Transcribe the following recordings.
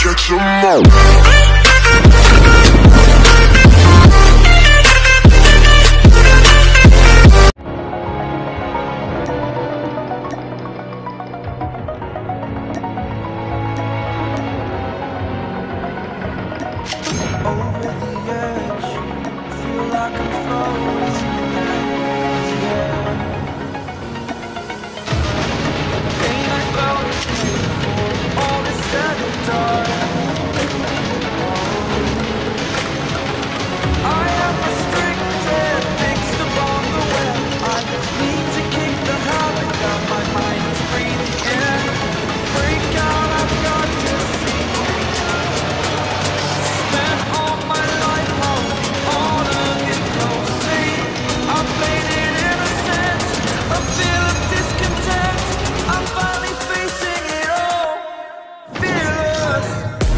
catch 'em all. Over the edge, feel like I'm floating in the air. Pain I felt is painful, all is said and done. I am restricted, fixed upon the web. I need to kick the habit that my mind is breathing in. Break out, I've got to see. Spent all my life holding all of it closely. I played it innocent, a feel of discontent. I'm finally facing it all, fearless.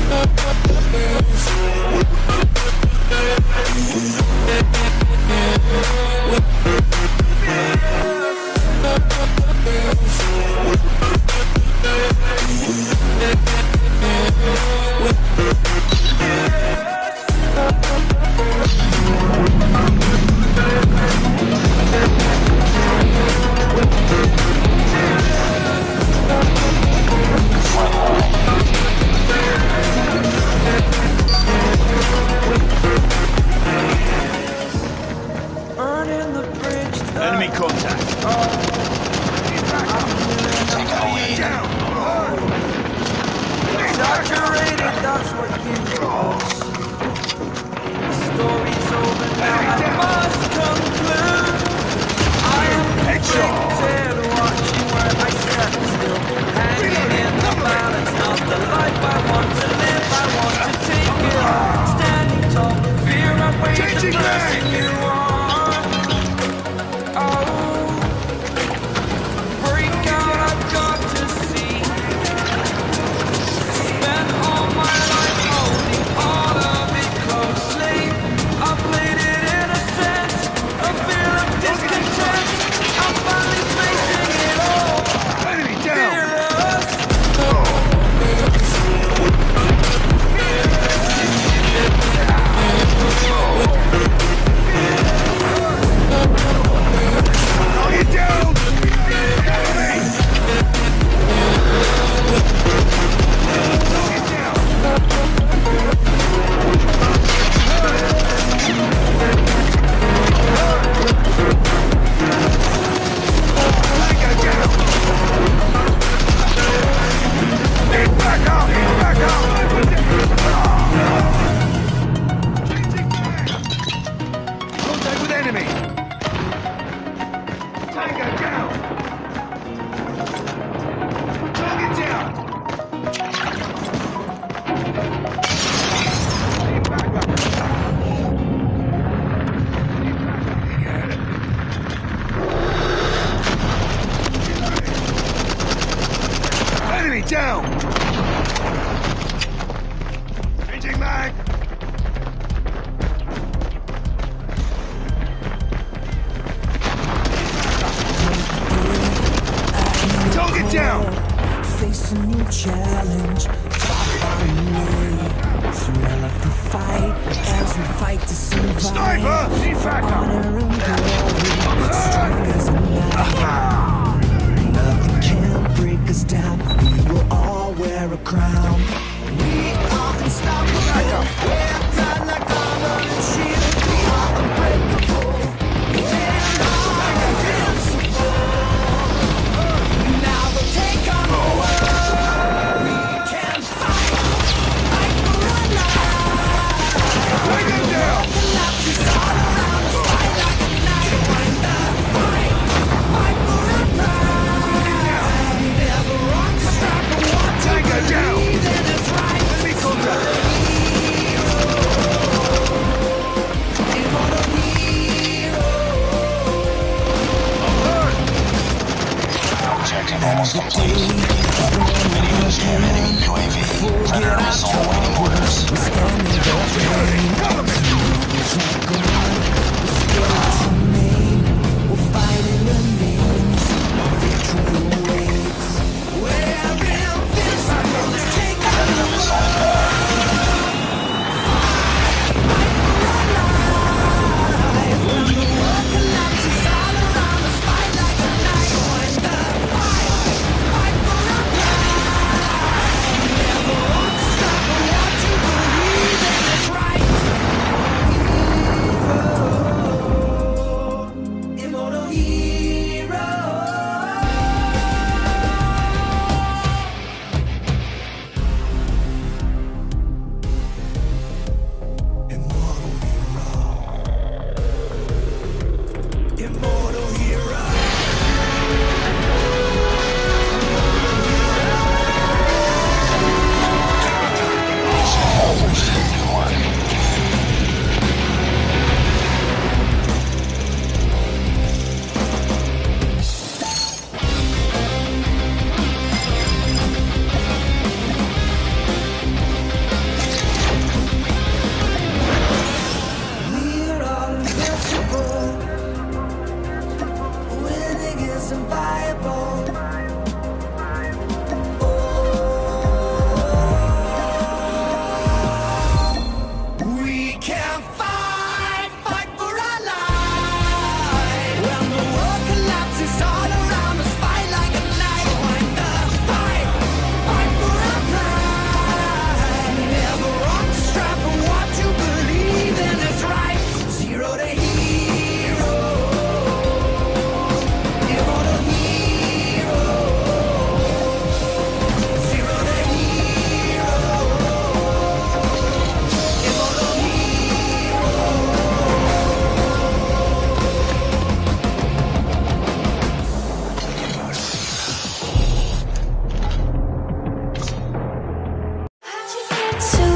Burning the bridge that Enemy contact. exaggerated, that's what you was. The story's over now, I must conclude. I am conflicted, watching where I step still. Hanging in the balance, not the life I want to live. I want to take it all, standing tall. Fear outweighs the blessing you are. Break out, I've got to see. Spent all my life holding all of it closely. I played it innocent, a feel of discontent. I'm finally facing it all. Enemy down. Fearless. to